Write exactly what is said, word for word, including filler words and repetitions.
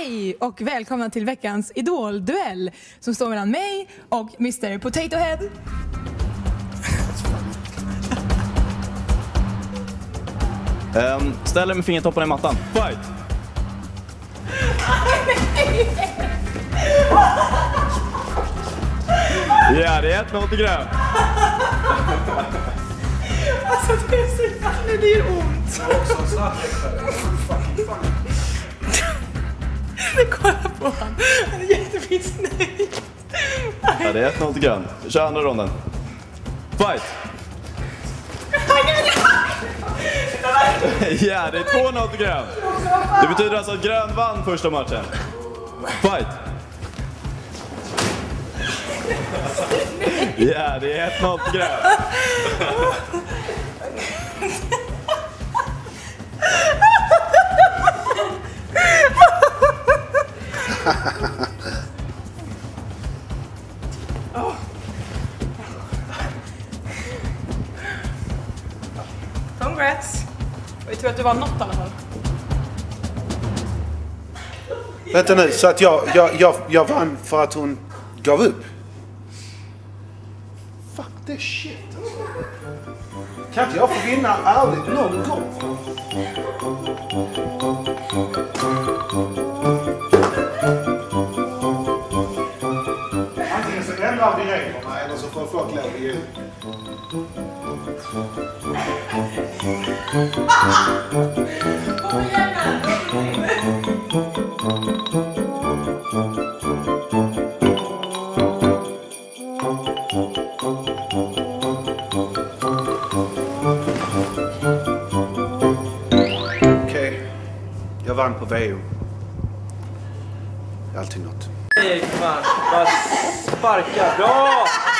Hej och välkomna till veckans Idol-duell som står mellan mig och mister Potato Head. Um, ställ dig med fingertopparna i mattan. Fight! Ja, yeah, det är ett noll till grön. Alltså det är så jävla, det gör ont. Kolla på han. Han är jättefint nöjd. Ja, det är ett noll till grön. Kör andra ronden. Fight! Ja, yeah, det är två noll till grön. Det betyder alltså att grön vann första matchen. Fight! Ja, yeah, det är ett noll till grön. Oh. Congrats. Jag tror att du var något i alla fall. Vänta nu, så att jag, jag, jag, jag vann för att hon gav upp? Fuck this shit. Kan inte jag få vinna ärligt någon gång? Antingen så ändrar vi reglerna eller så får folk lov igen. Okej, jag vann på V O. Det är alltid något. Nej, fan. Bara sparka. Bra!